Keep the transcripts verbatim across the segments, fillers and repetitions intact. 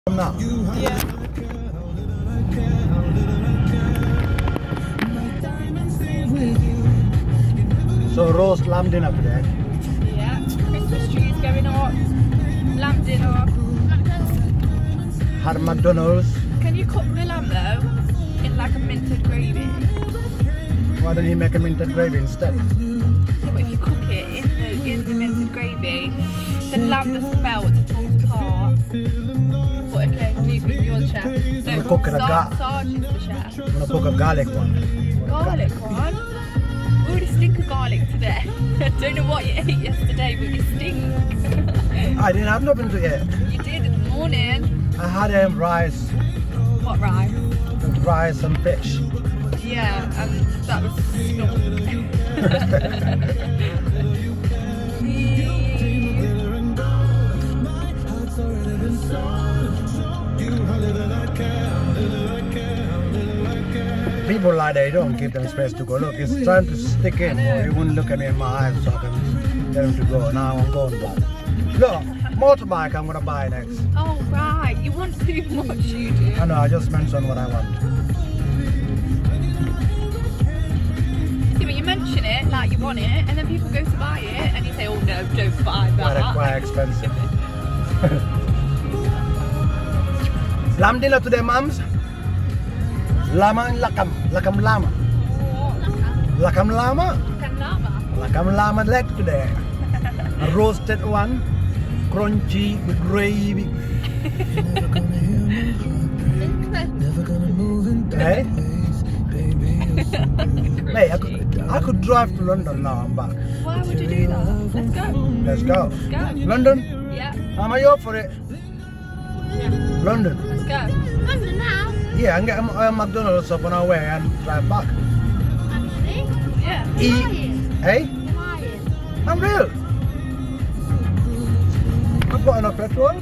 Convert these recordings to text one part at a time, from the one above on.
Now. Yeah. So roast lamb dinner today. Yeah. Christmas trees going up. Lamb dinner. Had McDonald's. Can you cook the lamb though in like a minted gravy? Why don't you make a minted gravy instead? Yeah, but if you cook it in the in the minted gravy, the lamb doesn't melt, it falls apart. But okay, leave it, you're the chef. No, We're cooking a gar- Sarge, Sarge is the chef. I'm gonna cook a garlic one. Garlic one? We already stink of garlic today. I don't know what you ate yesterday, but you stink. I didn't have nothing to eat. You did in the morning. I had um, rice, What rice? rice and fish. Yeah, and that was People like that, you don't give them space to go. Look, it's trying to stick in. Or you wouldn't look at me in my eyes so I can get them to go. Now I'm going black. Look, motorbike I'm gonna buy next. Oh right, you want too much, you do. I know, I just mentioned what I want. Yeah, but you mention it like you want it, and then people go to buy it, and you say, oh no, don't buy that. Quite, quite expensive. Lamb dinner today, mums. Lama and lakam. Lakam lama. Lakam lama. Can llama. Lakam lama leg today. A roasted one. Crunchy with gravy. Hey? Hey, I could, I could drive to London now and back. Why would you do that? Let's go. Let's go. Let's go. London? Yeah. Am I up for it? Yeah. London? Let's go. London now? Yeah, and get a, a McDonald's up on our way and drive back. Actually? Yeah. Eat. Hey? You're lying. I'm real. I've got enough petrol.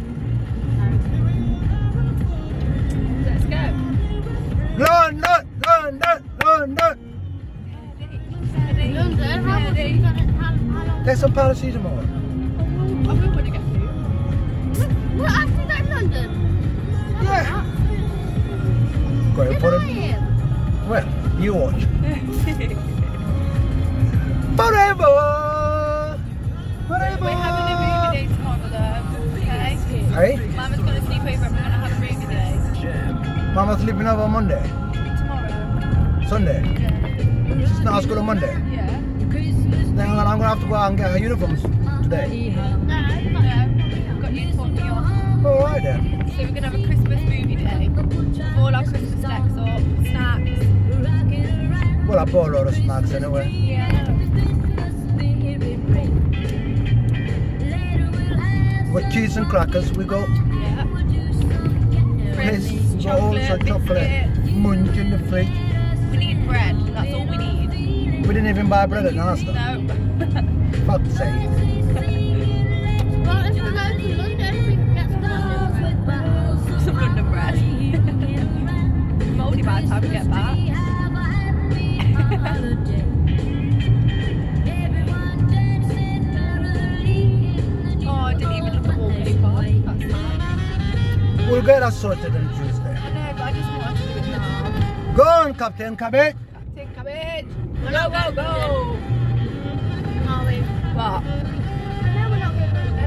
Let's go. London! London! London! London? How much is that? How, how long? Take some paracetamol. I will when you get food. What? Actually, that's London? Yeah. Go You're for it. lying. Well, you watch. Forever! Forever! We're having a movie day tomorrow though, okay? Hey? Mama's gonna sleep over and we're gonna have a movie day. Mama's sleeping over Monday. Tomorrow. Sunday. Yeah. She's not at school on Monday. Yeah. Then I'm gonna, I'm gonna have to go out and get her uniforms today. No, I've got uniform for you. Alright then. So we're gonna have a Christmas movie day. All our Christmas snacks up, snacks. Well, I bought a lot of snacks anyway. Yeah. With cheese and crackers, we go. Yeah. Piss, Crisps, rolls chocolate, and chocolate. biscuit. Munch in the fridge. We need bread. That's all we need. We didn't even buy bread at Nasta. No. Fuck's sake. Well, if we go to London, we can get some London bread. Some London bread. Moldy by the time we get back. Oh, I didn't even look at Walkley Park. That's fine. We'll get that sorted on Tuesday. I know, but I just wanted to do it now. Go on, Captain Cabbage. Captain Cabbage. Go, go, go. Are we? What? No, we're not going to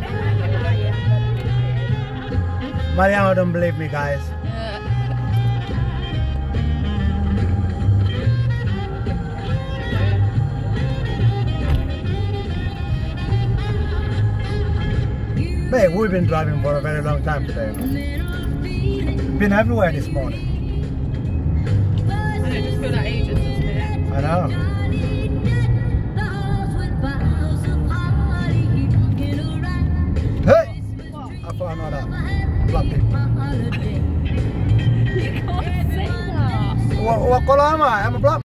London. Mariano don't believe me, guys. Uh, Babe, we've been driving for a very long time today. Been everywhere this morning. I know, just feel like ages, doesn't it? I know. Hey! What? I thought I know that. Blocked it. You can't say that. What, what color am I? I'm a black